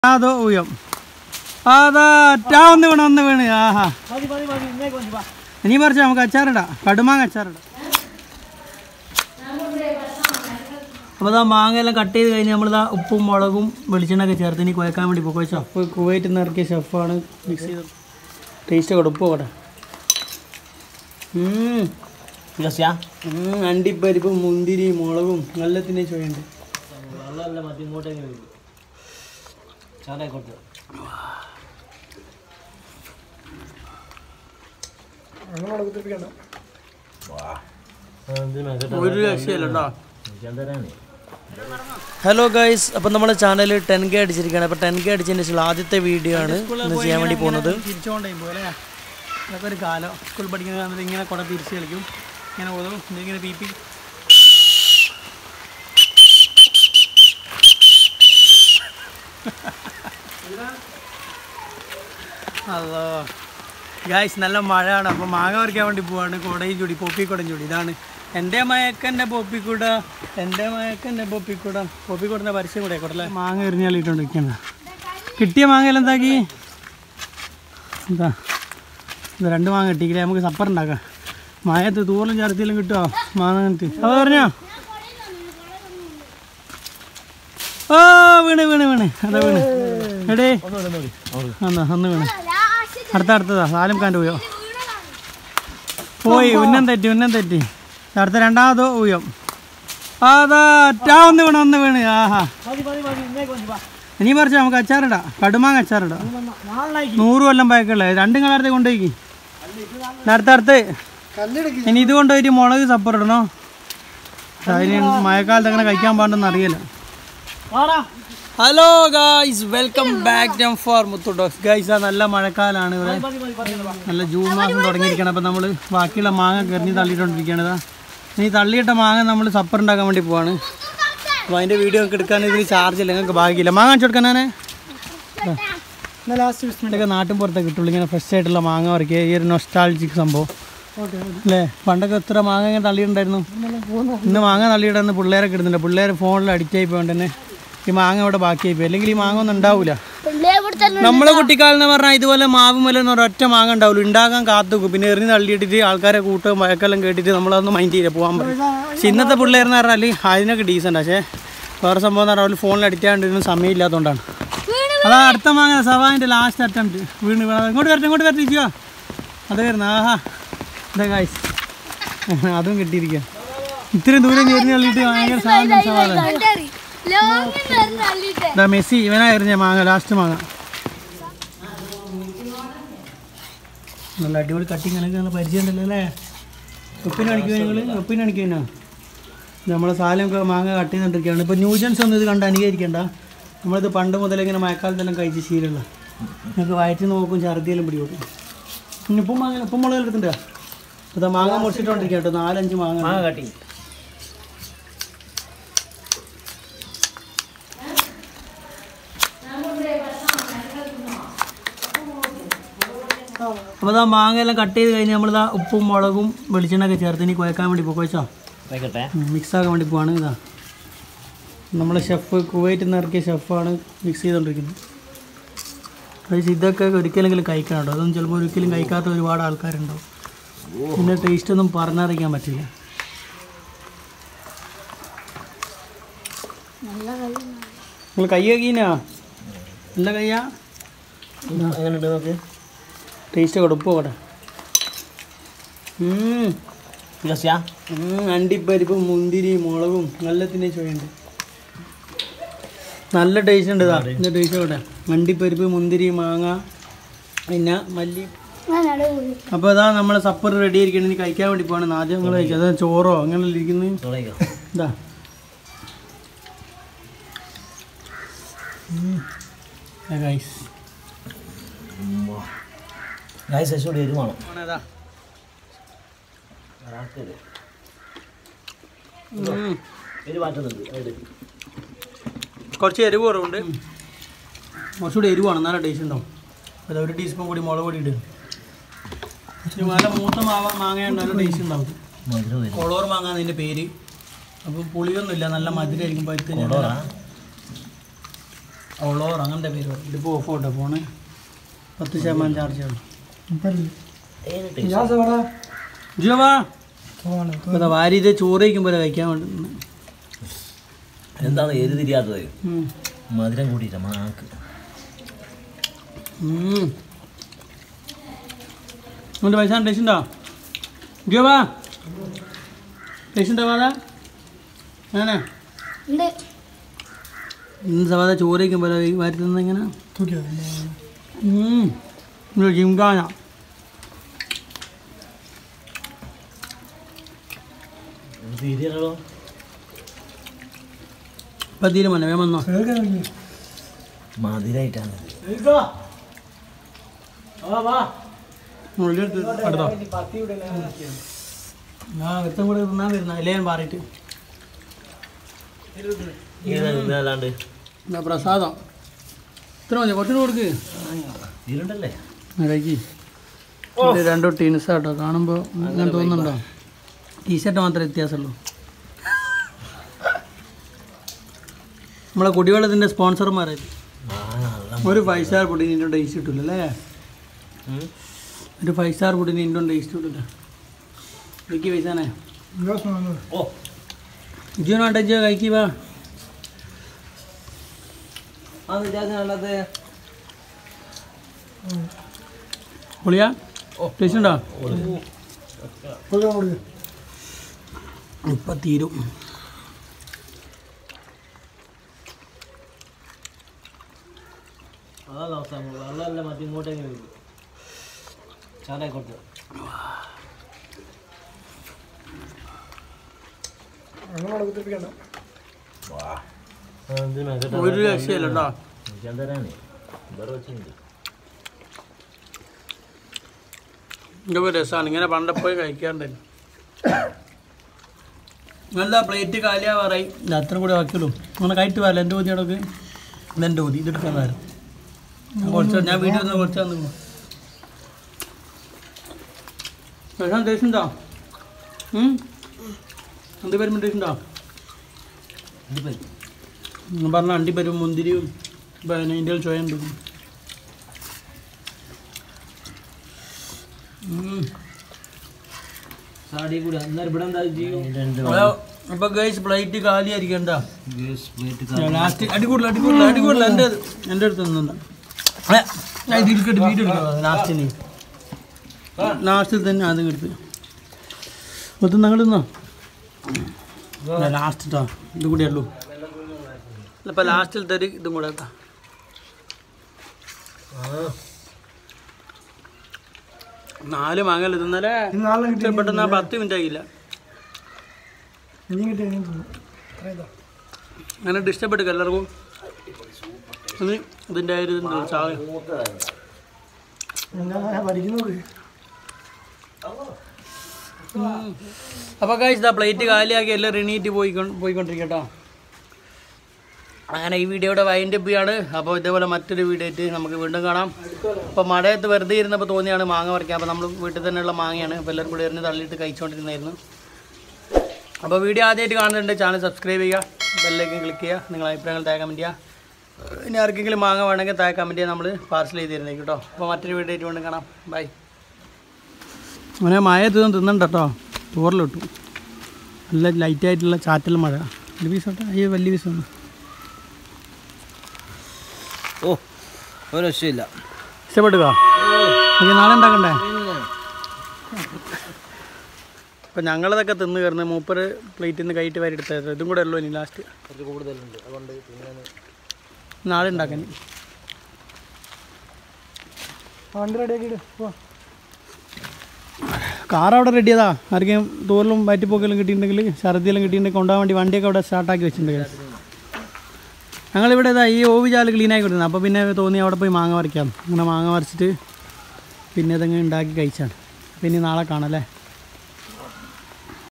അതോ ഊയം അതാ ഒന്ന് വീണ് ആഹാ ഇനി പറിച്ച് നമുക്ക് അച്ചാറിടാം കടുമാങ്ങ അച്ചാറിടാം. അപ്പോൾ ഇതാ മാങ്ങയെല്ലാം കട്ട് ചെയ്ത് കഴിഞ്ഞ് നമ്മളിതാ ഉപ്പും മുളകും വെളിച്ചെണ്ണയൊക്കെ ചേർത്ത് ഇനി കുഴക്കാൻ വേണ്ടി പോകും. ഷെഫ് കുവൈറ്റിൽ നിന്ന് ഇറക്കിയ ഷെഫാണ് മിക്സ് ചെയ്ത് ടേസ്റ്റ് ഒക്കെ ഉപ്പ് കൂടെ അണ്ടിപ്പരിപ്പും മുന്തിരി മുളകും എല്ലാത്തിൻ്റെയും ചോയുണ്ട്. ഒരു രക്ഷയില്ലട്ടോ. ഹലോ ഗൈസ്, അപ്പം നമ്മുടെ ചാനൽ 10K അടിച്ചിരിക്കുകയാണ്. അപ്പോൾ 10K അടിച്ചതിന് ശേഷം ആദ്യത്തെ വീഡിയോ ആണ് ഇന്ന് ചെയ്യാൻ വേണ്ടി പോകുന്നത്. തിരിച്ചുകൊണ്ടേ പോലെ അതൊക്കെ ഒരു കാലം സ്കൂൾ പഠിക്കുന്ന ഇങ്ങനെ കുറെ തിരിച്ച് കളിക്കും, ഇങ്ങനെ പോകും ഇങ്ങനെ പി പി. അതോ ഗൈസ് നല്ല മഴയാണ്. അപ്പോൾ മാങ്ങ പറിക്കാൻ വേണ്ടി പോവാണ്. കുടയും ചൂടി പോപ്പിക്കുടം ചൂടി. ഇതാണ് എൻ്റെ മയക്കൻ്റെ പോപ്പിക്കൂട, എൻ്റെ മയക്കൻ്റെ പോപ്പിക്കൂടൻ്റെ പരസ്യം കൂടെ ആയിക്കോട്ടെ. മാങ്ങ എറിഞ്ഞാളിട്ടുണ്ടിരിക്കണ്ട. കിട്ടിയ മാങ്ങയെല്ലാം എന്താക്കി എന്താ ഇത് 2 മാങ്ങ കിട്ടിയില്ലേ, നമുക്ക് സപ്പർ ഉണ്ടാക്കാം. മഴയത്ത് തൂറിലും ചരത്തിലും കിട്ടുമോ മാങ്ങ കിട്ടി? അത് പറഞ്ഞോ ഓ വീണ് അതാ വീണ് എടേ അന്ന് വീണ്. അടുത്തതാ സാലും കാൻ്റെ ഊയോ പോയി. ഉന്നം തെറ്റി അടുത്ത രണ്ടാമതോ ഊയം അതാ ഒന്ന് വീണ് ആഹാ ഇനി പറിച്ച് നമുക്ക് അച്ചാറിടാം കടുമാങ്ങ അച്ചാറിടാം. 100 കൊല്ലം പഴക്കമുള്ള 2 കളറത്തെ കൊണ്ടുപോയി. അടുത്ത് ഇനി ഇത് കൊണ്ടുപോയിട്ട് മുളക് സപ്പർ ഇടണോ? അതിന് മഴക്കാലത്ത് അങ്ങനെ കഴിക്കാൻ പാടുണ്ടെന്ന് അറിയില്ല. Hello guys, welcome back for Muthu dogs. Guys നല്ല മഴക്കാലമാണ് ഇവിടെ, നല്ല ജൂൺ മാസം തുടങ്ങിയിരിക്കുകയാണ്. അപ്പോൾ നമ്മൾ ബാക്കിയുള്ള മാങ്ങ എറിഞ്ഞ് തള്ളിയിട്ടുകൊണ്ടിരിക്കുകയാണ്. ഇനി തള്ളിയിട്ട മാങ്ങ നമ്മൾ സപ്പർ ഉണ്ടാക്കാൻ വേണ്ടി പോവാണ്. അപ്പോൾ അതിൻ്റെ വീഡിയോ ഒക്കെ എടുക്കാൻ ഇതിന് ചാർജ് ഇല്ല, ഞങ്ങൾക്ക് ഭാഗ്യമില്ല. മാങ്ങ വെച്ച് കൊടുക്കാനാണ് ലാസ്റ്റ് വിസ്മിൻ്റെയൊക്കെ നാട്ടിൻ പുറത്തൊക്കെ കിട്ടുള്ളൂ ഇങ്ങനെ ഫ്രഷ് ആയിട്ടുള്ള മാങ്ങ പറിക്കുക. ഈ ഒരു നൊസ്റ്റാൾജിക് സംഭവം അല്ലേ. പണ്ടൊക്കെ എത്ര മാങ്ങ ഇങ്ങനെ തള്ളിയിട്ടുണ്ടായിരുന്നു. ഇന്ന് മാങ്ങ തള്ളിയിടുന്ന പിള്ളേരൊക്കെ ഇടുന്നുണ്ട്. പിള്ളേർ ഫോണിൽ അഡിക്റ്റ് ആയി പോയോണ്ട് തന്നെ ഈ മാങ്ങ ഇവിടെ ബാക്കിയായി പോയി. അല്ലെങ്കിൽ ഈ മാങ്ങ ഒന്നും ഉണ്ടാവില്ല. നമ്മളെ കുട്ടിക്കാലം എന്ന് പറഞ്ഞാൽ ഇതുപോലെ മാവുമല എന്ന് പറഞ്ഞാൽ ഒറ്റ മാങ്ങ ഉണ്ടാവില്ല, ഉണ്ടാകാൻ കാത്തുക്കും. പിന്നെ എറിഞ്ഞ് തള്ളിയിട്ടിട്ട് ആൾക്കാരെ കൂട്ടും വഴക്കെല്ലാം കേട്ടിട്ട് നമ്മളതൊന്നും മൈൻഡ് ചെയ്യില്ല, പോകാൻ പറയും. പക്ഷെ ഇന്നത്തെ പിള്ളേരെന്ന് പറഞ്ഞാൽ അതിനൊക്കെ ഡീസൻ്റ്. പക്ഷേ വേറെ സംഭവം എന്ന് പറഞ്ഞാൽ ഫോണിൽ അഡിക്റ്റ് ആകാണ്ടിരുന്ന സമയമില്ലാത്തതുകൊണ്ടാണ്. അതാ അടുത്ത മാങ്ങ സവാൻ്റെ ലാസ്റ്റ് അറ്റംപ്റ്റ് വീണ് ഇങ്ങോട്ട് വരട്ടെ ഇരിക്കുക. അത് വരുന്ന ആഹാ ഇതാ ഗായ്സ്, അതും കിട്ടിയിരിക്കുക. ഇത്രയും ദൂരം എറിഞ്ഞ് തള്ളിയിട്ട് ഭയങ്കര സാധനം സവാള. മെസ്സി ഇവനായിരുന്ന മാങ്ങ ലാസ്റ്റ് മാങ്ങ. നല്ല അടിപൊളി കട്ടിങ് എനിക്ക് പരിചയം ഉണ്ടല്ലോ അല്ലേ. ഒപ്പിന് കാണിക്കുവാ നമ്മളെ സാലമൊക്കെ മാങ്ങ കട്ട് ചെയ്തുകൊണ്ടിരിക്കുകയാണ്. ഇപ്പോൾ ന്യൂജൻസ് ഒന്നും ഇത് കണ്ട് അനുകരിക്കണ്ട. നമ്മളിത് പണ്ട് മുതലേ ഇങ്ങനെ മഴക്കാലത്തെല്ലാം കഴിച്ച് ശീലമുള്ള ഞങ്ങൾക്ക് വയറ്റി നോക്കും, ഛർദിയെല്ലാം പിടികൂട്ടും. പിന്നെ ഉപ്പും മുളക് എടുത്തിട്ടുണ്ടോ? അപ്പോൾ മാങ്ങ മുറിച്ചിട്ടുകൊണ്ടിരിക്കുക കേട്ടോ. 4-5 മാങ്ങ കട്ടി. അപ്പോൾ ഇതാ മാങ്ങയെല്ലാം കട്ട് ചെയ്ത് കഴിഞ്ഞ് നമ്മളിതാ ഉപ്പും മുളകും വെളിച്ചെണ്ണയൊക്കെ ചേർത്ത് ഇനി കുഴക്കാൻ വേണ്ടി പോകും. കുഴച്ചോ മിക്സാക്കാൻ വേണ്ടി പോവാണ്. ഇതാ നമ്മളെ ഷെഫ് കുവൈറ്റിൽ നിന്ന് ഇറക്കിയ ഷെഫാണ് മിക്സ് ചെയ്തുകൊണ്ടിരിക്കുന്നത്. പക്ഷേ ഇതൊക്കെ ഒരിക്കലെങ്കിലും കഴിക്കണം കേട്ടോ. അതൊന്നും ചിലപ്പോൾ ഒരിക്കലും കഴിക്കാത്ത ഒരുപാട് ആൾക്കാരുണ്ടാവും. പിന്നെ ടേസ്റ്റൊന്നും പറഞ്ഞറിയിക്കാൻ പറ്റില്ല. നിങ്ങൾ കൈ കീനാ നല്ല കയ്യാ എങ്ങനെയുണ്ട് നോക്ക്. ടേസ്റ്റ് കൊടുപ്പോട്ടെ. അണ്ടിപ്പരിപ്പും മുന്തിരി മുളകും എല്ലാത്തിൻ്റെയും ചോയുണ്ട്. നല്ല ടേസ്റ്റ് ഉണ്ട്. ഇതാ ഇതിൻ്റെ ടേസ്റ്റ് ആവട്ടെ. അണ്ടിപ്പരിപ്പ് മുന്തിരി മാങ്ങ പിന്നെ മല്ലി. അപ്പോൾ ഇതാ നമ്മളെ സപ്പർ റെഡി ആയിരിക്കണം. ഇനി കഴിക്കാൻ വേണ്ടി പോകണം. ആദ്യം നിങ്ങൾ കഴിക്കുക. അതാ ചോറോ അങ്ങനെ ഇരിക്കുന്നത്. ഇതാ ഗൈസ് കുറച്ച് എരിവ് കുറവുണ്ട്, കുറച്ചുകൂടി എരിവാണ്, നല്ല ടേസ്റ്റ് ഉണ്ടാവും. അത് 1 ടീസ്പൂൺ കൂടി മുളക് പൊടി ഇടും. നല്ല മൂത്ത മാങ്ങയുണ്ട്, നല്ല ടേസ്റ്റ് ഉണ്ടാവും. കൊളോർ മാങ്ങ അതിൻ്റെ പേര്. അപ്പോൾ പുളിയൊന്നുമില്ല, നല്ല മധുരമായിരിക്കും. പഴുത്ത് അവളോർ അങ്ങനത്തെ പേര് പറയും. ഇതിപ്പോൾ ഓഫ് ആട്ടോ ഫോണ് 10% ചാർജ് ആണ്. വാരി ഇത് ചോറ് വയ്ക്കുമ്പോൾ കഴിക്കാൻ വേണ്ടി എന്താണ് ഏത് തിരിയാത്തത് മധുരം കൂട്ടിയിട്ട മാക്ക് ഉണ്ട് പൈസ ടേസ്റ്റ് ഉണ്ടോ ജിയോവാ ടേസ്റ്റ് ഉണ്ടോ വാടാ അങ്ങനെ ഇന്ന് സവാദ ചോറ് വയ്ക്കുമ്പോൾ വാരി തന്ന ഇങ്ങനെ ജിംഖാന തിരിയണോ ഇപ്പം തീരുമാനം വേഗം വന്നോ മധുരായിട്ടാണ് അടുത്തോ ആ വ്യക്തം കൂടെ തിന്നാൻ വരുന്ന അല്ലേ ഞാൻ പാറിയിട്ട് പ്രസാദം ഇത്ര മതി കുറച്ചുകൂടെ കൊടുക്ക് ഇതിലുണ്ടല്ലേ കഴിക്ക് രണ്ടോ ടീൻസാട്ടോ കാണുമ്പോൾ അങ്ങനെ തോന്നുന്നുണ്ടോ ടീഷർട്ട് മാത്രമേ വ്യത്യാസമുള്ളൂ നമ്മളെ കുടിവെള്ളത്തിൻ്റെ സ്പോൺസർമാരായി ഒരു 5 സ്റ്റാർ ഫുഡിന് ഇൻഡോ ടേസ്റ്റ് കിട്ടില്ല അല്ലേ ഒരു 5 സ്റ്റാർ ഫുഡിന് ഇൻഡോ ടേസ്റ്റ് കിട്ടില്ല കഴിക്ക് പൈസാനെ ജിയോനാട്ടെ ജിയോ കഴിക്കുക പൊളിയാ ടേസ്റ്റ് ഉണ്ടോ ഇപ്പം തീരും വെള്ളമല്ല മറ്റേ ഇങ്ങോട്ടേക്ക് വരും ചാടായിക്കോട്ടെ ഒരു രക്ഷയില്ല കേട്ടോ ഞാൻ തരാനേ വേറെ വെച്ചിട്ടുണ്ട് ഇതൊക്കെ രസമാണ് ഇങ്ങനെ പണ്ടപ്പോയി കഴിക്കാറുണ്ടായിരുന്നു നല്ല പ്ലേറ്റ് കാലിയാവാറായി ഇത് അത്ര കൂടെ ബാക്കിയുള്ളൂ അങ്ങനെ കഴിട്ട് പോയല്ലോ എൻ്റെ ഊതിയോടൊക്കെ ഇതെൻ്റെ ഊതി ഇതെടുക്കാൻ നേരം കുറച്ച് ഞാൻ വീട്ടിൽ നിന്ന് കുറച്ച് തന്നു രസം ടേസ്റ്റ് ഉണ്ടോ എന്ത് പേരും ടേസ്റ്റ് ഉണ്ടോ പറഞ്ഞ അണ്ടിപ്പരും മുന്തിരിയും പിന്നെ ഇന്ത്യയിൽ ചോയുണ്ട് അപ്പൊ ഗൈസ് പ്ലേറ്റ് കാലിയായിരിക്കണ്ട ലാസ്റ്റ് അടികൂടില്ല അടികൂടില്ല അടികൂടില്ല എൻ്റെ അടുത്ത് നിന്നുണ്ട് വീഡിയോ എടുക്കാം ലാസ്റ്റിന് ലാസ്റ്റിൽ തന്നെ അതും എടുത്ത് മൊത്തം ഞങ്ങൾ നിന്നോ ലാസ്റ്റ് കേട്ടോ ഇത് കൂടെ ഉള്ളൂ ഇപ്പം ലാസ്റ്റിലത്തെ ഒരു ഇതും കൂടെ കേട്ടോ 4 മാങ്ങല്ല തിന്നല്ലേ പെട്ടെന്ന് 10 മിനിറ്റ് ആയില്ല അങ്ങനെ ഇഷ്ടപ്പെട്ടു എല്ലാവർക്കും ഇതിൻ്റെ ഒരു സാധനം അപ്പോൾ കഴിച്ചാ പ്ലേറ്റ് കാലിയാക്കി എല്ലാം റിണീറ്റ് പോയിക്കൊണ്ടിരിക്കട്ടോ അങ്ങനെ ഈ വീഡിയോയുടെ വൈൻഡ് അപ്പ് ചെയ്യാണ് അപ്പോൾ ഇതേപോലെ മറ്റൊരു വീഡിയോ ആയിട്ട് നമുക്ക് വീണ്ടും കാണാം അപ്പോൾ മഴയത്ത് വെറുതെ ഇരുന്നപ്പോൾ തോന്നിയാണ് മാങ്ങ പറിക്കാം അപ്പോൾ നമ്മൾ വീട്ടിൽ തന്നെയുള്ള മാങ്ങയാണ് അപ്പോൾ എല്ലാവരും കൂടി എറിഞ്ഞ് തള്ളിയിട്ട് കഴിച്ചുകൊണ്ടിരുന്നായിരുന്നു അപ്പോൾ വീഡിയോ ആദ്യമായിട്ട് കാണുന്നുണ്ട് ചാനൽ സബ്സ്ക്രൈബ് ചെയ്യുക ബെല്ലൈക്കൻ ക്ലിക്ക് ചെയ്യുക നിങ്ങളുടെ അഭിപ്രായങ്ങൾ താഴെ കമൻറ്റ് ചെയ്യുക ഇനി ആർക്കെങ്കിലും മാങ്ങ വേണമെങ്കിൽ താഴെ കമൻറ്റ് ചെയ്യാൻ നമ്മൾ പാർസൽ ചെയ്ത് തരുന്നേക്കും കേട്ടോ അപ്പോൾ മറ്റൊരു വീഡിയോ ആയിട്ട് വീണ്ടും കാണാം ബൈ അങ്ങനെ മഴയത്ത് തിന്നണ്ട കേട്ടോ ചോറിലിട്ടു നല്ല ലൈറ്റായിട്ടുള്ള ചാറ്റൽ മഴ വലിയ പീസോട്ടെ അയ്യോ വലിയ പീസൊന്നും ഓ ഒരു രക്ഷയില്ല ഇഷ്ടപ്പെട്ടുക ഓക്കെ നാളെ ഉണ്ടാക്കണ്ടേ അപ്പം ഞങ്ങളതൊക്കെ തിന്ന് കയറുന്നത് മൂപ്പര് പ്ലേറ്റിൽ നിന്ന് കൈയിട്ട് വരെ എടുത്തായിരുന്നു ഇതും കൂടെ ഉള്ളൂ ഇനി ലാസ്റ്റ് കുറച്ച് കൂടുതലുണ്ട് അതുകൊണ്ട് നാളെ ഉണ്ടാക്കാൻ വണ്ടി റെഡിയാക്കിയിട്ട് കാർ അവിടെ റെഡിയതാ ആർക്കും തോറിലും വയറ്റിപ്പോക്കെല്ലാം കിട്ടിയിട്ടുണ്ടെങ്കിൽ ഛർദിയെല്ലാം കിട്ടിയിട്ടുണ്ടെങ്കിൽ കൊണ്ടുപോകാൻ വേണ്ടി വണ്ടിയൊക്കെ അവിടെ സ്റ്റാർട്ടാക്കി വെച്ചിട്ടുണ്ട് ഞങ്ങളിവിടെ ഇതാ ഈ ഓവിചാൽ ക്ലീൻ ആക്കി കൊടുക്കുന്നത് അപ്പോൾ പിന്നെ തോന്നി അവിടെ പോയി മാങ്ങ പറിക്കാം അങ്ങനെ മാങ്ങ പറിച്ചിട്ട് പിന്നെ ഇതങ്ങ് ഉണ്ടാക്കി കഴിച്ചാണ് പിന്നെ നാളെ കാണാം അല്ലേ